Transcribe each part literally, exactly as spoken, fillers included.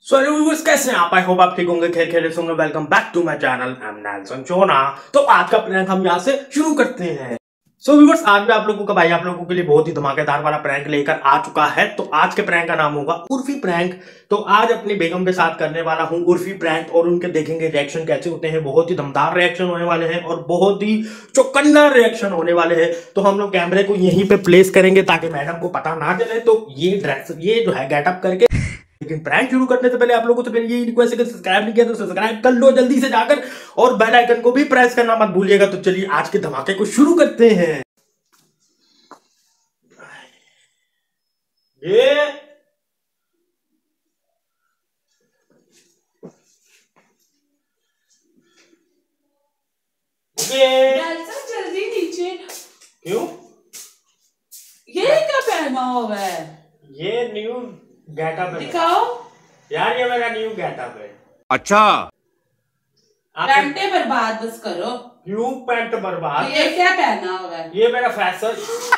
So viewers कैसे हैं आप? आई होप आप ठीक होंगे, खैर खैरियत होंगे। Welcome back to my channel, I am Nelson Chona. तो आज का प्रैंक हम यहाँ से शुरू करते हैं। सो so, व्यूअर्स आज भी आप लोगों का भाई आप लोगों के लिए बहुत ही धमाकेदार वाला प्रैंक लेकर आ चुका है। तो आज के प्रैंक का नाम होगा उर्फी प्रैंक। तो आज अपनी बेगम के साथ करने वाला हूँ उर्फी प्रैंक और उनके देखेंगे रिएक्शन कैसे होते हैं। बहुत ही दमदार रिएक्शन होने वाले हैं और बहुत ही चौकन्ना रिएक्शन होने वाले हैं। तो हम लोग कैमरे को यहीं पे प्लेस करेंगे ताकि मैडम को पता ना चले। तो ये ड्रेस ये जो है गेटअप करके, लेकिन प्रैंक शुरू करने से पहले आप लोगों को तो फिर ये रिक्वेस्ट है कि सब्सक्राइब नहीं किया तो सब्सक्राइब कर लो जल्दी से जाकर, और बेल आइकन को भी प्रेस करना मत भूलिएगा। तो चलिए आज के धमाके को शुरू करते हैं। ये जल्दी नीचे। क्यों? ये क्या पहना हुआ है? ये न्यू गेटअप है। दिखाओ यार, ये मेरा न्यू गेटअप है। अच्छा, पैंटे बर्बाद बस करो। न्यू पैंट बर्बाद। ये क्या पहना हुआ है? ये मेरा फैशन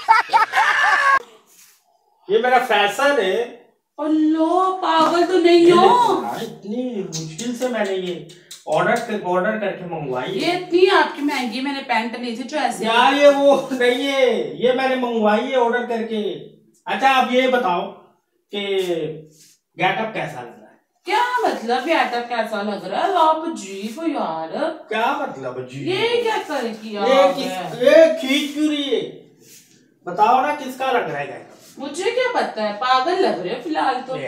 ये मेरा फैशन है। अल्लाह, पागल तो नहीं हो? इतनी मुश्किल से मैंने ये ऑर्डर ऑर्डर करके मंगवाई। ये इतनी आपकी महंगी मैंने पैंट ली थी जो ऐसे। यार ये वो नहीं है, ये मैंने मंगवाई है ऑर्डर करके। अच्छा आप ये बताओ कि गेटअप कैसा लग रहा है? क्या मतलब गेटअप कैसा लग रहा है? आप अजीब हो यार। क्या मतलब जी? ये क्या कर किया? ये किस ये खींच क्यों रही है? बताओ ना किसका लग रहा है गेटअप? मुझे क्या पता है, पागल लग रहे हो फिलहाल तो।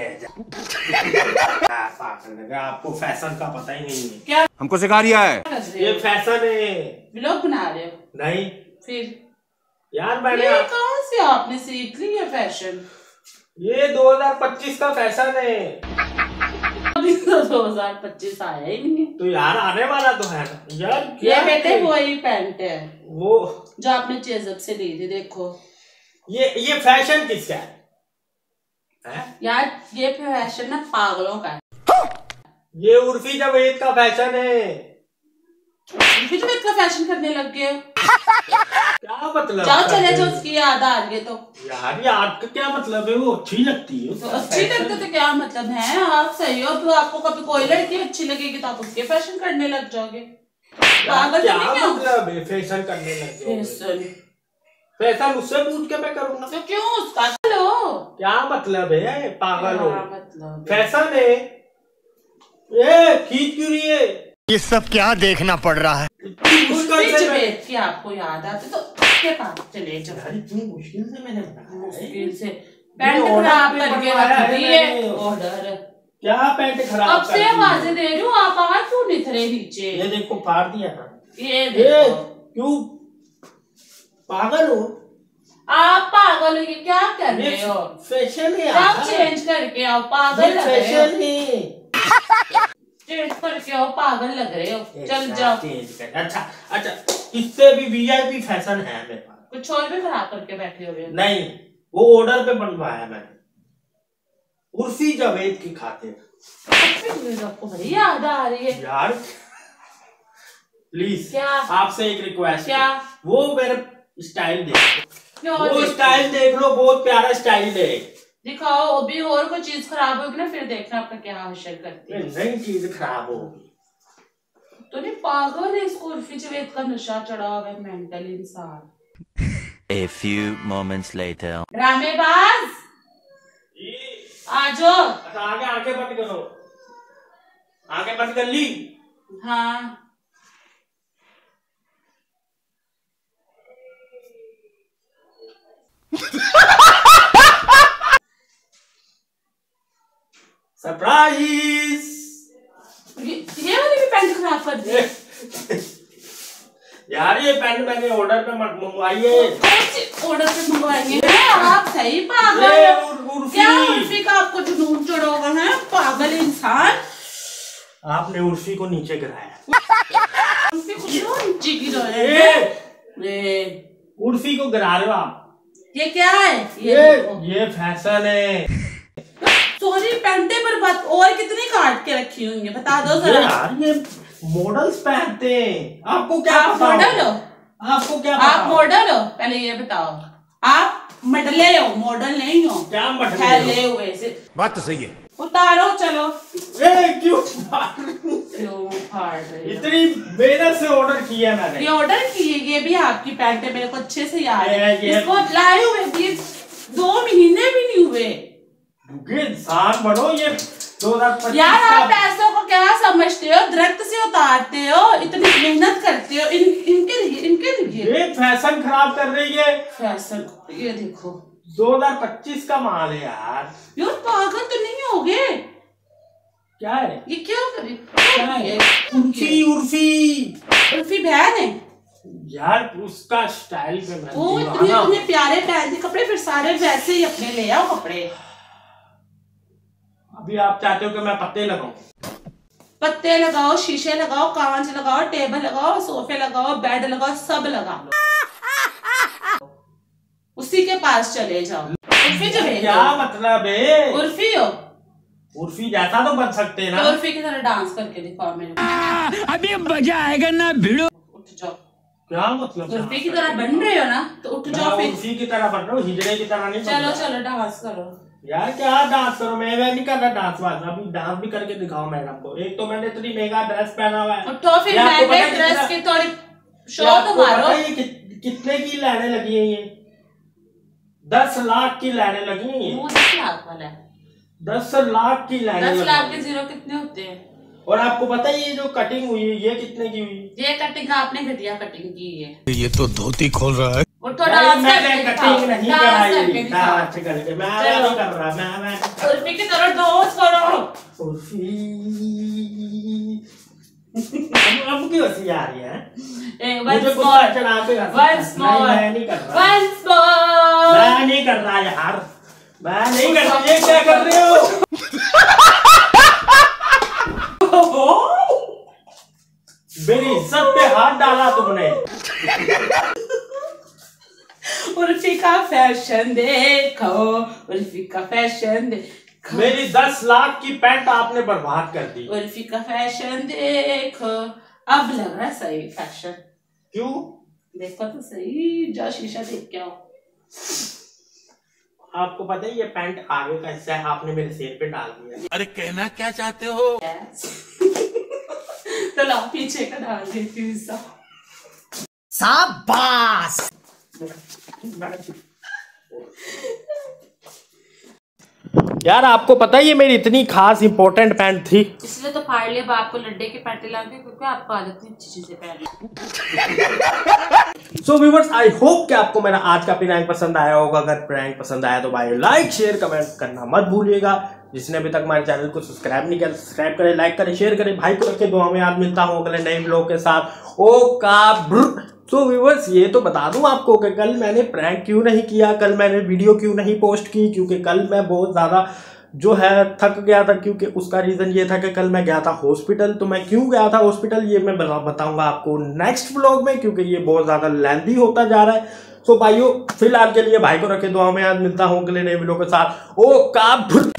पागल लग रहा है, आपको फैशन का पता ही नहीं है क्या हमको सिखा रिया है। ये फैशन है। व्लॉग बना रहे हो? नहीं फिर यार मैंने ये कहाँ से आपने सीख ली है फैशन? ये दो हज़ार पच्चीस का फैशन है। अभी तो दो हज़ार पच्चीस आया ही नहीं। तो यार आने वाला तो है ना यार। ये बेटे वही पैंट है वो जो आपने चेजअप से ली थी। देखो ये ये फैशन किसका है? है? यार ये फैशन ना पागलों का है। ये उर्फी जावेद का फैशन है। उर्फी जावेद का फैशन करने लग गए? क्या मतलब? जाओ चले जाओ, उसकी याद आ रही है तो। यार याद का क्या मतलब है? वो अच्छी लगती है तो अच्छी लगती तो क्या मतलब है? आप सही हो तो आपको कभी कोई लड़की अच्छी लगेगी तो आप उसके फैशन करने लग जाओगे। पागल क्या तो नहीं हो? मतलब है फैशन करने लग जाओगे? फैशन फैशन उससे पूछ के मैं करूंगा तो क्यों उसका लो? क्या मतलब है? पागल हो? क्या मतलब? फैशन है ये। खींच क्यों रही है? ये सब क्या देखना पड़ रहा है? मुश्किल से मैं- की आपको याद आती तो उसके पास चले जाओ। यार इतनी मुश्किल से मैंने बनाया है। मुश्किल से पैंट ऑर्डर खराब पे करके बनवाया रख है दी है। मैंने। ऑर्डर क्या पैंट खराब अब कर से दी है? आवाजें दे रही हूँ, आप आवाज क्यों नहीं थे नीचे? ये देखो फाड़ दिया ना। ये ये देखो, क्यों? पागल हो? आप पागल हो? ये क्या कर ये रहे हो? फैशन है आप यार। चेंज करके आओ, पागल ये लग रहे हो। फैशन है। चेंज करके आओ, पागल लग रहे हो। चल जाओ। चेंज कर। अच्छा अच्छा, इससे भी वीआईपी फैशन है मेरे पास। कुछ और भी खराब करके बैठे हो? नहीं, वो ऑर्डर पे बनवाया मैंने उर्फी जावेद की खातिर। आपको बड़ी याद आ रही है यार प्लीज क्या? आपसे एक रिक्वेस्ट। क्या? वो मेरे स्टाइल देख क्या वो देखो? स्टाइल देख लो, बहुत प्यारा स्टाइल है। दिखाओ। अभी और कोई चीज खराब होगी ना फिर देखना आपका क्या हासिल करती है। नई चीज खराब होगी तो नहीं पागल है, इसको उर्फी जावेद का नशा चढ़ा हुआ है, मेंटल इंसान। A few moments later. ड्रामेबाज आ जाओ। अच्छा आगे आंखें बंद करो। आंखें बंद कर ली? हाँ सरप्राइज। ये, ये वाली भी पैंट खराब कर दी। यार ये पेन मैंने ऑर्डर पे मंगवाई है। ऑर्डर पे मंगवाएंगे? आप सही पागल ये हो। उर- उर्फी। क्या उर्फी का आपको जुनून चढ़ा हुआ है? पागल इंसान। आपने उर्फी को नीचे गिराया। उर्फी को क्यों नीचे गिराया ये है? ये उर्फी को गिरा रहे हो आप। ये क्या है? ये ये देखो। ये फैशन है। सॉरी, पैंटे पर बात और कितनी काट के रखी होंगी बता दो ये जरा। यार ये मॉडल्स पहनते हैं, आपको क्या आप पता मॉडल हो? आपको क्या आप पता? मॉडल हो? पहले ये बताओ। आप मडले हो, मॉडल नहीं हो। क्या मडले हो? फैले हुए से बात तो सही है। उतारो चलो। इतनी मेहनत से ऑर्डर किया मैंने। ये ऑर्डर की है, ये भी आपकी पैंट है, मेरे को अच्छे से याद है। ये- इसको लाए हुए भी दो महीने भी नहीं हुए। इंसान बनो, ये दो हजार पच्चीस यार आप का पैसों को क्या समझते हो? दरख्त से उतारते हो, इतनी मेहनत करते हो इन इनके लिए इनके लिए ये फैशन खराब कर रही है। फैशन, ये देखो दो हजार पच्चीस का माल है यार। यार पागल तो नहीं हो गए? क्या है ये क्या करे? क्या है? उर्फी उर्फी उर्फी बहन है यार, उसका स्टाइल पे मैं वो। इतने दीवाना हूँ। इतने प्यारे पहनते कपड़े, फिर सारे वैसे ही अपने ले आओ कपड़े। अभी आप चाहते हो कि मैं पत्ते लगाऊं? पत्ते लगाओ, शीशे लगाओ, कांच लगाओ, टेबल लगाओ, सोफे लगाओ, बेड लगाओ, सब लगा लो। उसी के पास चले जाओ। उर्फी जो है क्या मतलब है? उर्फी हो, उर्फी जैसा तो बन सकते हैं ना। तो उर्फी की तरह डांस करके दिखाओ मेरे को। अभी मजा आएगा ना भिड़ो। उठ जाओ। क्या मतलब? उर्फी की तरह बन रहे हो ना, तो उठ जाओ मैं फिर। उर्फी की तरह बन रहा हूँ, हिजड़े की तरह नहीं बन चलो रहा। चलो डांस करो यार क्या डांस करो? मैं मैं नहीं कर रहा डांस वांस। अभी डांस भी करके दिखाओ मैडम को। एक तो मैंने इतनी महंगा ड्रेस पहना हुआ है। उठो फिर। ये आपको महंगे पता ड्रेस कितना- की थोड़ी ये शो आपको तो मारो। पता है ये कि, कितने की लाइनें लगी है? ये दस लाख की लाइनें लगी हैं ये। वो दस लाख वाला है। दस लाख की लाइनें दस लगी लाख हैं। के जीरो कितने होते हैं? और आपको पता है ये जो कटिंग हुई है ये कितने की हुई? ये कटिंग आपने घटिया कटिंग की है। ये तो धोती खोल रहा है। उठो नहीं, डांस मैंने करके कटिंग दिखाओ, नहीं डांस कराई। करके दिखाओ। डांस करके मैं चलो। नहीं कर रहा। मैं मैं उर्फी की तरह डांस करो। उर्फी अब अब क्यों हंसी आ रही है? ए, मुझे once गुस्सा more, चढ़ा के हंसी- once नहीं, more, मैं नहीं कर रहा। once more। मैं नहीं कर रहा यार। मैं नहीं कर रहा। ये क्या कर रहे हो? मेरी इज्जत पे हाथ डाला तुमने। उर्फी का फैशन देखो, उर्फी का फैशन देखो, मेरी दस लाख की पैंट आपने बर्बाद कर दी। उर्फी का फैशन देखो। अब लग रहा है सही फैशन। क्यों? देखो तो सही, जाओ शीशा देख के आओ। आपको पता है ये पैंट आगे का हिस्सा है, आपने मेरे सिर पे डाल दिया। अरे कहना क्या चाहते हो? Yes. तो लाओ पीछे का डाल देती हूँ हिस्सा। शाबाश। यार आपको पता है ये मेरी इतनी खास इंपॉर्टेंट पैंट थी। इसलिए तो फाड़ लिया बाप को लड्डे के पैंटे लाके, क्योंकि आपको आदत नहीं अच्छी चीजें पहनने। सो व्यूअर्स, आई होप कि आपको मेरा आज का प्रैंक पसंद आया होगा। अगर प्रैंक पसंद आया तो भाई लाइक शेयर कमेंट करना मत भूलिएगा। जिसने अभी तक हमारे चैनल को सब्सक्राइब नहीं किया, सब्सक्राइब करें, लाइक करें, शेयर करें। भाई को रखे दुआ में। आज मिलता हूँ अगले नए व्लॉग के साथ। ओ का सो व्यूअर्स, ये तो बता दूं आपको कि कल मैंने प्रैंक क्यों नहीं किया, कल मैंने वीडियो क्यों नहीं पोस्ट की, क्योंकि कल मैं बहुत ज़्यादा जो है थक गया था। क्योंकि उसका रीज़न ये था कि कल मैं गया था हॉस्पिटल। तो मैं क्यों गया था हॉस्पिटल ये मैं बताऊंगा आपको नेक्स्ट व्लॉग में, क्योंकि ये बहुत ज़्यादा लेंथी होता जा रहा है। सो भाइयों, फिलहाल के लिए भाई को रखे दुआ में। आज मिलता हूँ अगले नए वीडियो के साथ। ओ का